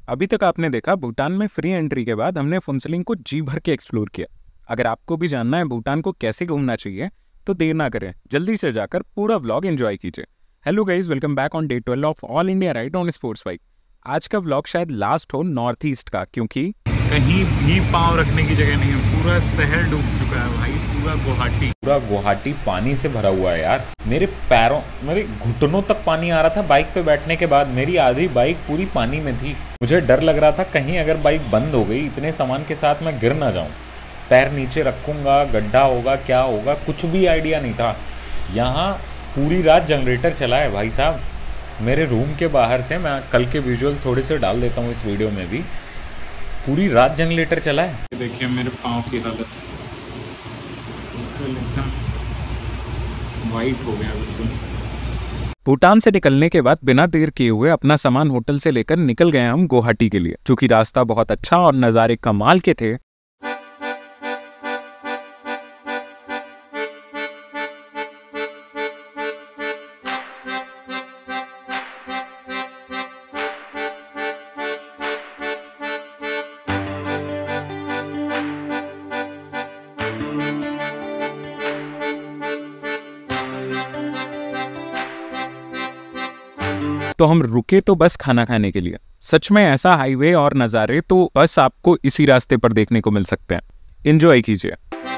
अभी तक आपने देखा भूटान में फ्री एंट्री के बाद हमने फुनसलिंग को जी भर के एक्सप्लोर किया। अगर आपको भी जानना है भूटान को कैसे घूमना चाहिए तो देर ना करें, जल्दी से जाकर पूरा व्लॉग एंजॉय कीजिए। Hello guys, welcome back on day 12 of all India ride on sports bike. आज का व्लॉग शायद लास्ट हो नॉर्थ ईस्ट का, क्योंकि कहीं भी पाँव रखने की जगह नहीं है। पूरा शहर डूब चुका है भाई, पूरा गुवाहाटी पानी से भरा हुआ है यार। मेरे घुटनों तक पानी आ रहा था बाइक पे बैठने के बाद। मेरी आधी बाइक पूरी पानी में थी। मुझे डर लग रहा था कहीं अगर बाइक बंद हो गई इतने सामान के साथ मैं गिर ना जाऊं। पैर नीचे रखूंगा, गड्ढा होगा, क्या होगा, कुछ भी आइडिया नहीं था। यहाँ पूरी रात जनरेटर चला है भाई साहब। मेरे रूम के बाहर से, मैं कल के विजुअल थोड़े से डाल देता हूँ इस वीडियो में भी, पूरी रात जनरेटर चला है। देखिए मेरे पाँव की हालत एकदम वाइट हो गया बिल्कुल। भूटान से निकलने के बाद बिना देर किए हुए अपना सामान होटल से लेकर निकल गए हम गुवाहाटी के लिए। चूंकि रास्ता बहुत अच्छा और नज़ारे कमाल के थे, तो हम रुके तो बस खाना खाने के लिए। सच में ऐसा हाईवे और नज़ारे तो बस आपको इसी रास्ते पर देखने को मिल सकते हैं। एंजॉय कीजिए।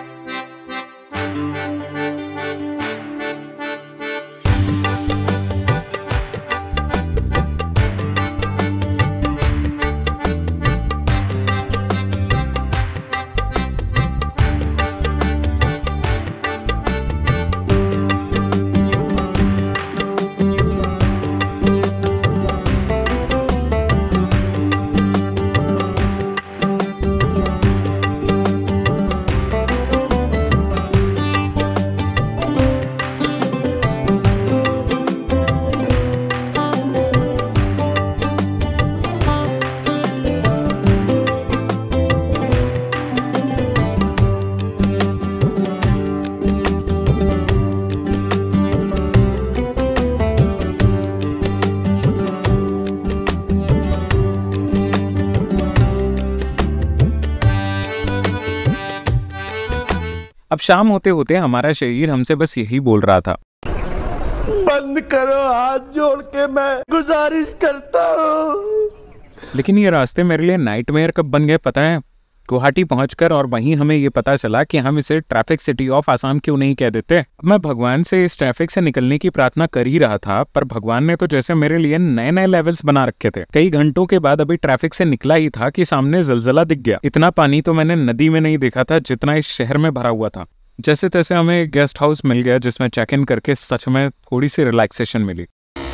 अब शाम होते होते हमारा शरीर हमसे बस यही बोल रहा था, बंद करो, हाथ जोड़ के मैं गुजारिश करता हूँ। लेकिन ये रास्ते मेरे लिए नाइटमेयर कब बन गए पता है? गुवाहाटी पहुंचकर, और वहीं हमें ये पता चला कि हम इसे ट्रैफिक सिटी ऑफ आसाम क्यों नहीं कह देते। मैं भगवान से इस ट्रैफिक से निकलने की प्रार्थना कर ही रहा था, पर भगवान ने तो जैसे मेरे लिए नए नए लेवल्स बना रखे थे। कई घंटों के बाद अभी ट्रैफिक से निकला ही था कि सामने जलजला दिख गया। इतना पानी तो मैंने नदी में नहीं देखा था जितना इस शहर में भरा हुआ था। जैसे तैसे हमें एक गेस्ट हाउस मिल गया जिसमें चेक इन करके सच में थोड़ी सी रिलैक्सेशन मिली।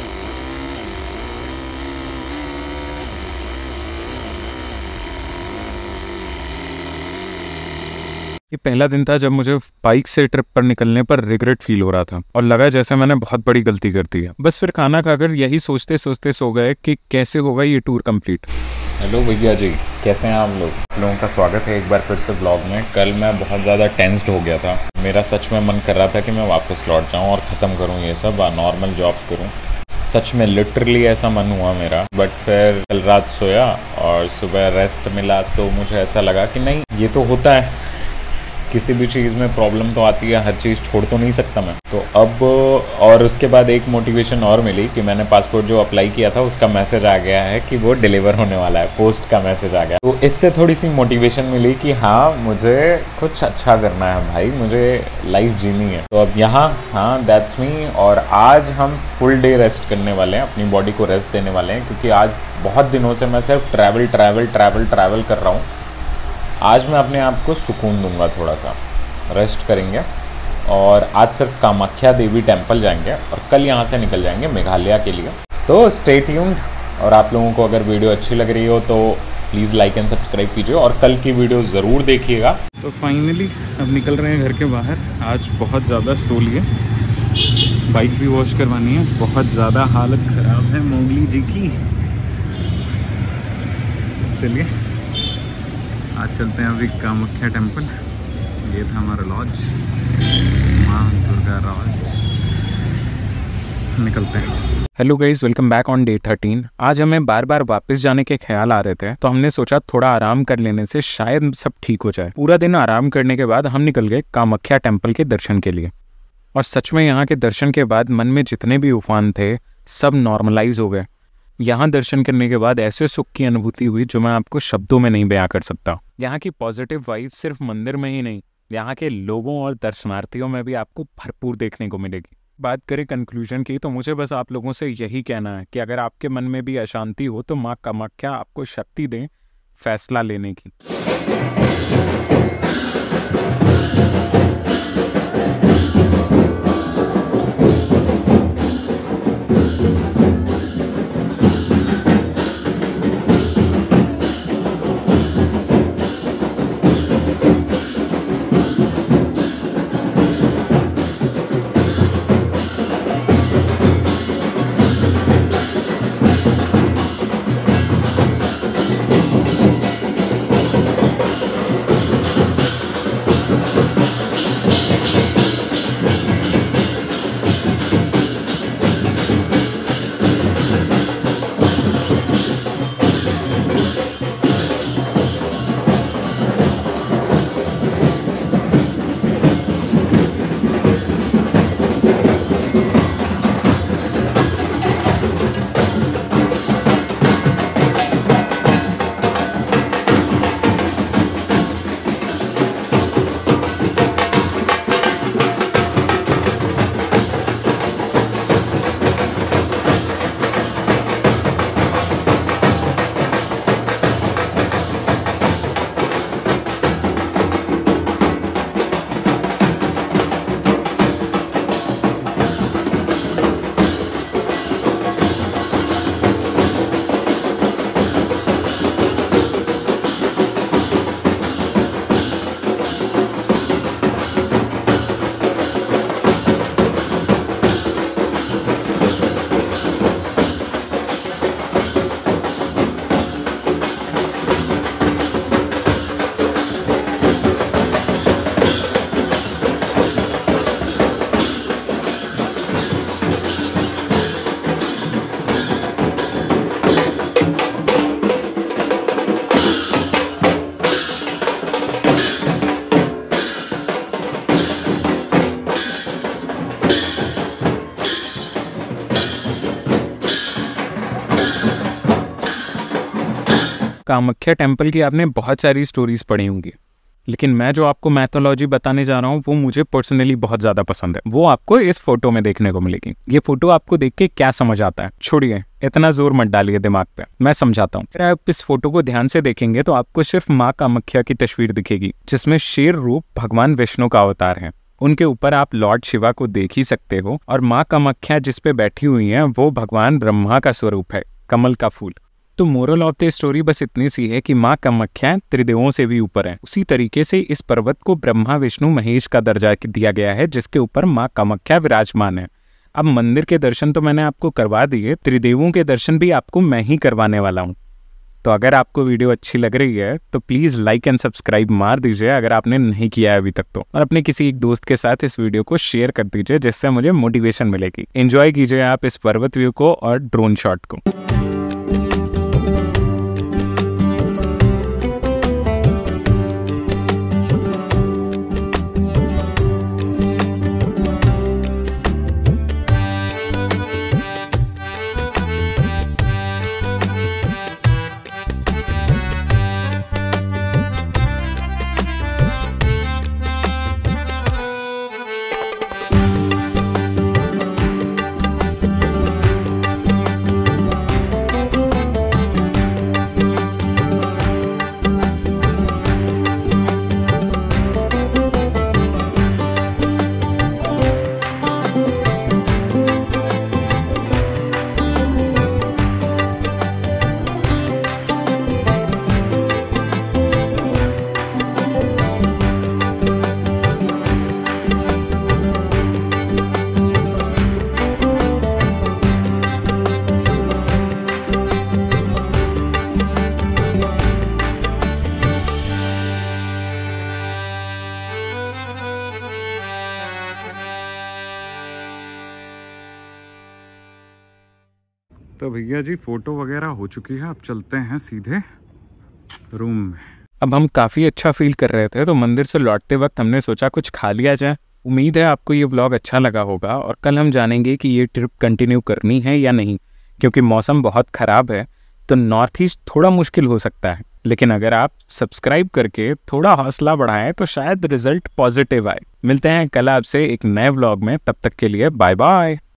ये पहला दिन था जब मुझे बाइक से ट्रिप पर निकलने पर रिग्रेट फील हो रहा था और लगा जैसे मैंने बहुत बड़ी गलती कर दी है। बस फिर खाना खाकर यही सोचते सोचते सो गए कि कैसे होगा ये टूर कंप्लीट। हेलो भैया जी, कैसे हैं आप लोग? लोगों का स्वागत है एक बार फिर से ब्लॉग में। कल मैं बहुत ज़्यादा टेंस्ड हो गया था। मेरा सच में मन कर रहा था कि मैं वापस लौट जाऊँ और ख़त्म करूँ ये सब, नॉर्मल जॉब करूँ। सच में लिटरली ऐसा मन हुआ मेरा। बट फिर कल रात सोया और सुबह रेस्ट मिला तो मुझे ऐसा लगा कि नहीं, ये तो होता है, किसी भी चीज़ में प्रॉब्लम तो आती है, हर चीज़ छोड़ तो नहीं सकता मैं। तो अब और उसके बाद एक मोटिवेशन और मिली कि मैंने पासपोर्ट जो अप्लाई किया था उसका मैसेज आ गया है कि वो डिलीवर होने वाला है, पोस्ट का मैसेज आ गया। तो इससे थोड़ी सी मोटिवेशन मिली कि हाँ, मुझे कुछ अच्छा करना है भाई, मुझे लाइफ जीनी है। तो अब यहाँ हाँ, दैट्स मी। और आज हम फुल डे रेस्ट करने वाले हैं, अपनी बॉडी को रेस्ट देने वाले हैं, क्योंकि आज बहुत दिनों से मैं सिर्फ ट्रैवल कर रहा हूँ। आज मैं अपने आप को सुकून दूंगा, थोड़ा सा रेस्ट करेंगे और आज सिर्फ कामाख्या देवी टेम्पल जाएंगे और कल यहाँ से निकल जाएंगे मेघालय के लिए। तो स्टे ट्यून्ड। और आप लोगों को अगर वीडियो अच्छी लग रही हो तो प्लीज़ लाइक एंड सब्सक्राइब कीजिए और कल की वीडियो ज़रूर देखिएगा। तो फाइनली अब निकल रहे हैं घर के बाहर। आज बहुत ज़्यादा सो लिए, बाइक भी वॉश करवानी है, बहुत ज़्यादा हालत ख़राब है मोगली जी की। चलिए आज चलते हैं अभी कामाख्या टेम्पल। ये था हमारा लॉज, माँ दुर्गा लॉज। निकलते हैं। Hello guys, welcome back on day 13। आज हमें बार बार वापस जाने के ख्याल आ रहे थे, तो हमने सोचा थोड़ा आराम कर लेने से शायद सब ठीक हो जाए। पूरा दिन आराम करने के बाद हम निकल गए कामाख्या टेम्पल के दर्शन के लिए। और सच में यहाँ के दर्शन के बाद मन में जितने भी उफान थे सब नॉर्मलाइज हो गए। यहाँ दर्शन करने के बाद ऐसे सुख की अनुभूति हुई जो मैं आपको शब्दों में नहीं बयां कर सकता। यहाँ की पॉजिटिव वाइब सिर्फ मंदिर में ही नहीं, यहाँ के लोगों और दर्शनार्थियों में भी आपको भरपूर देखने को मिलेगी। बात करें कंक्लूजन की, तो मुझे बस आप लोगों से यही कहना है कि अगर आपके मन में भी अशांति हो तो माँ कामाख्या आपको शक्ति दें फैसला लेने की। कामाख्या टेम्पल की आपने बहुत सारी स्टोरीज पढ़ी होंगी, लेकिन मैं जो आपको मैथोलॉजी बताने जा रहा हूँ वो मुझे पर्सनली बहुत ज़्यादा पसंद है। वो आपको इस फोटो में देखने को मिलेगी। ये फोटो आपको देख के क्या समझ आता है, छोड़िए इतना जोर मत डालिए दिमाग पे, मैं समझाता हूँ। फिर आप इस फोटो को ध्यान से देखेंगे तो आपको सिर्फ माँ कामाख्या की तस्वीर दिखेगी, जिसमें शेर रूप भगवान विष्णु का अवतार है। उनके ऊपर आप लॉर्ड शिवा को देख ही सकते हो, और माँ कामाख्या जिस पे बैठी हुई है वो भगवान ब्रह्मा का स्वरूप है, कमल का फूल। तो मोरल ऑफ द स्टोरी बस इतनी सी है कि माँ कामाख्या त्रिदेवों से भी ऊपर है। उसी तरीके से इस पर्वत को ब्रह्मा विष्णु महेश का दर्जा दिया गया है, जिसके ऊपर माँ कामाख्या विराजमान है। अब मंदिर के दर्शन तो मैंने आपको करवा दिए, त्रिदेवों के दर्शन भी आपको मैं ही करवाने वाला हूँ। तो अगर आपको वीडियो अच्छी लग रही है तो प्लीज़ लाइक एंड सब्सक्राइब मार दीजिए अगर आपने नहीं किया है अभी तक तो, और अपने किसी एक दोस्त के साथ इस वीडियो को शेयर कर दीजिए, जिससे मुझे मोटिवेशन मिलेगी। एंजॉय कीजिए आप इस पर्वत व्यू को और ड्रोन शॉट को। तो भैया जी फोटो वगैरह हो चुकी है, अब चलते हैं सीधे रूम में। अब हम काफ़ी अच्छा फील कर रहे थे तो मंदिर से लौटते वक्त हमने सोचा कुछ खा लिया जाए। उम्मीद है आपको ये व्लॉग अच्छा लगा होगा और कल हम जानेंगे कि ये ट्रिप कंटिन्यू करनी है या नहीं, क्योंकि मौसम बहुत ख़राब है तो नॉर्थ ईस्ट थोड़ा मुश्किल हो सकता है। लेकिन अगर आप सब्सक्राइब करके थोड़ा हौसला बढ़ाएं तो शायद रिजल्ट पॉजिटिव आए। मिलते हैं कल आपसे एक नए व्लॉग में, तब तक के लिए बाय बाय।